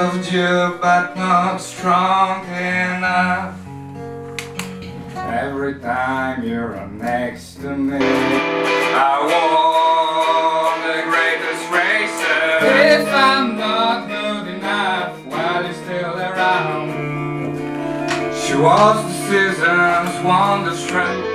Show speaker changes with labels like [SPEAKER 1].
[SPEAKER 1] loved you but not strong enough. Every time you're next to me, I want the greatest racer. If I'm not good enough while you're still around, she was the season's wonder strength.